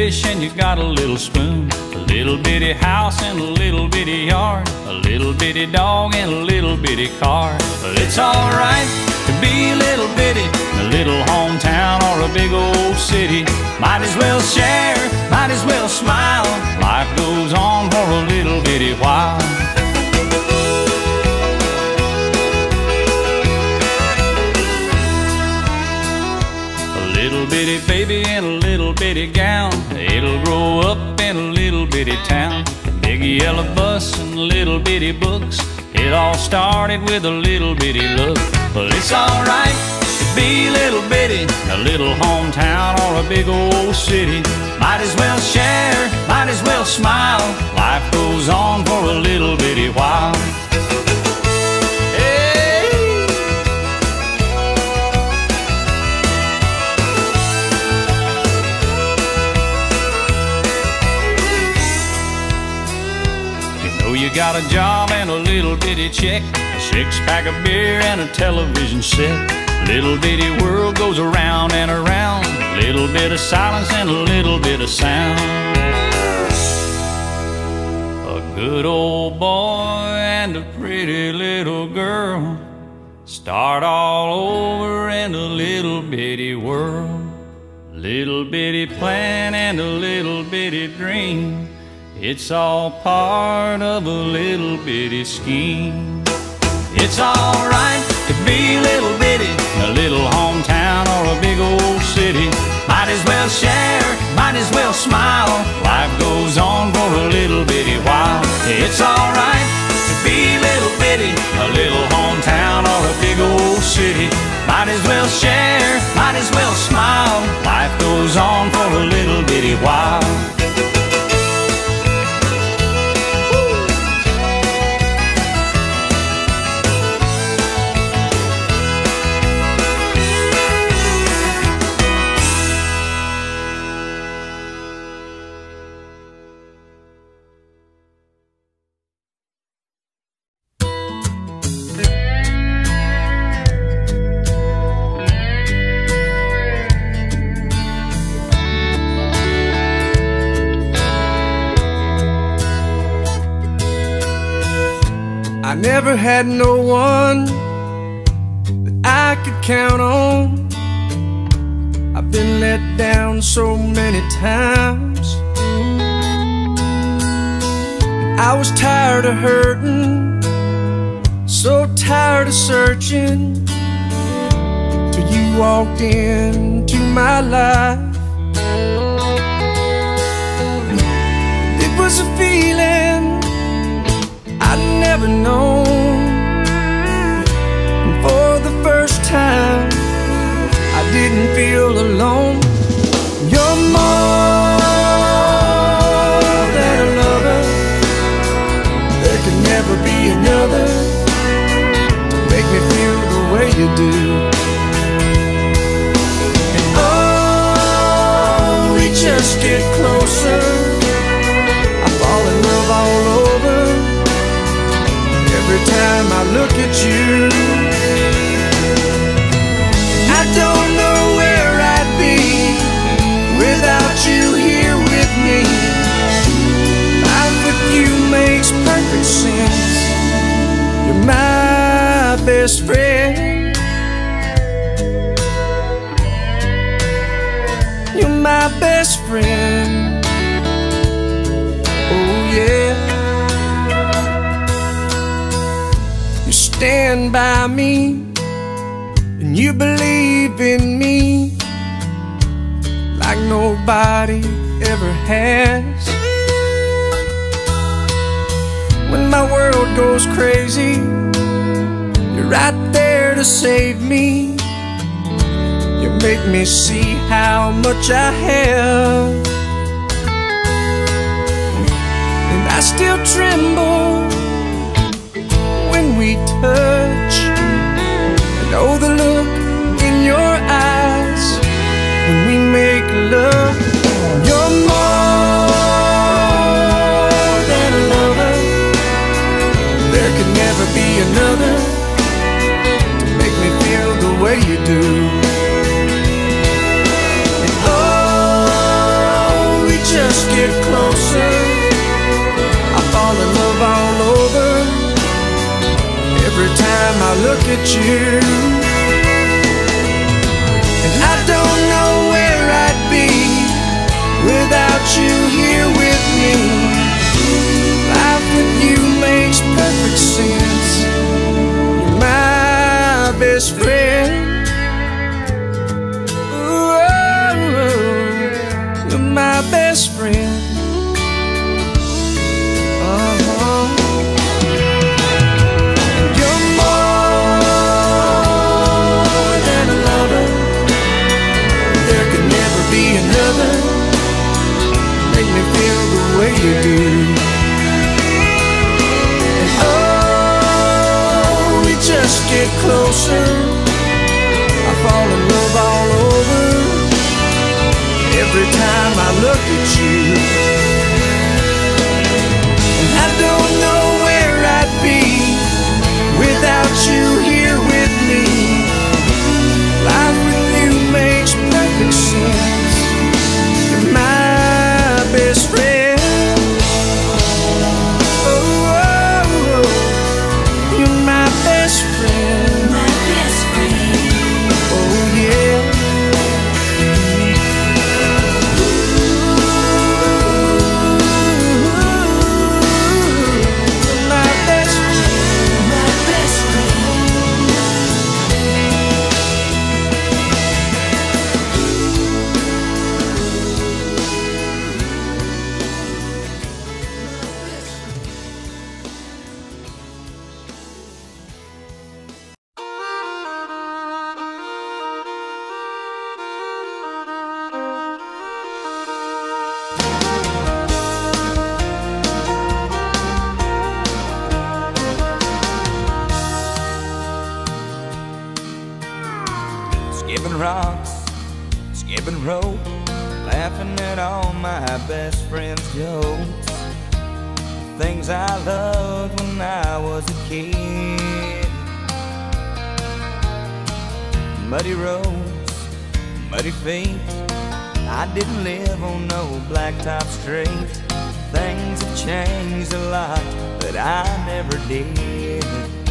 dish and you got a little spoon, a little bitty house and a little bitty yard, a little bitty dog and a little bitty car. But it's alright to be a little bitty in a little hometown or a big old city. Might as well share, might as well smile. Life goes on for a little bitty while. Little bitty baby in a little bitty gown, it'll grow up in a little bitty town. Big yellow bus and little bitty books, it all started with a little bitty look. But it's alright to be a little bitty in a little hometown or a big old city. Might as well share, might as well smile. Life goes on for a little bitty while. You got a job and a little bitty check, a six-pack of beer and a television set. Little bitty world goes around and around, little bit of silence and a little bit of sound. A good old boy and a pretty little girl start all over in a little bitty world. Little bitty plan and a little bitty dream, it's all part of a little bitty scheme. It's alright to be a little bitty in a little hometown or a big old city. Might as well share, might as well smile. Life goes on for a little bitty while. It's alright to be a little bitty in a little hometown or a big old city. Might as well share, might as well smile. Life goes on for a little bitty while. I never had no one that I could count on. I've been let down so many times. I was tired of hurting, so tired of searching, till you walked into my life. It was a feeling I'd never known. And for the first time, I didn't feel alone. You're more than a lover. There can never be another to make me feel the way you do. And oh, we just get closer, I fall in love all over. Every time I look at you, I don't know where I'd be without you here with me. Life with you makes perfect sense. You're my best friend. You're my best friend. Oh yeah. Stand by me, and you believe in me like nobody ever has. When my world goes crazy, you're right there to save me. You make me see how much I have, and I still tremble when we touch. I know the look in your eyes when we make love. You're more than a lover. There could never be another to make me feel the way you do. And oh, we look at you. And I don't know where I'd be without you here with me. Life with you makes perfect sense. You're my best friend. Ooh, you're my best friend. You're more than a lover. There could never be another. Make me feel the way you do. And oh, we just get closer. I fall in love all over every time I look at you. And I don't know where I'd be without you here with me. Life with you makes perfect sense. You're my best friend. Oh, oh, oh. You're my best friend. My best friend. Oh yeah. My best friend. My best friend. Skipping rocks, skipping rope, laughing at all my best friends' jokes. Things I loved when I was a kid. Muddy roads, muddy feet. I didn't live on no blacktop street. Things have changed a lot, but I never did.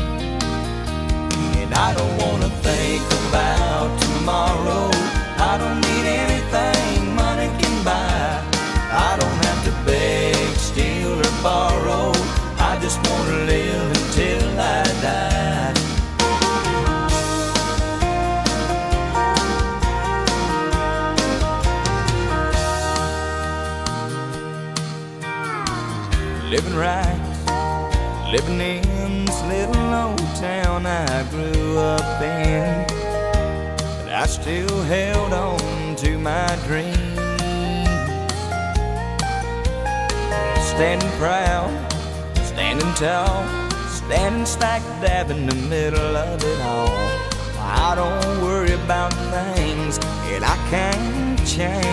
And I don't wanna think about tomorrow. I don't need anything money can buy. I don't have to beg, steal, or borrow. I just wanna live until I die. Living right, living in this little old town I grew up in, but I still held on to my dreams. Standing proud, standing tall, standing stack dab in the middle of it all. I don't worry about things that I can't change.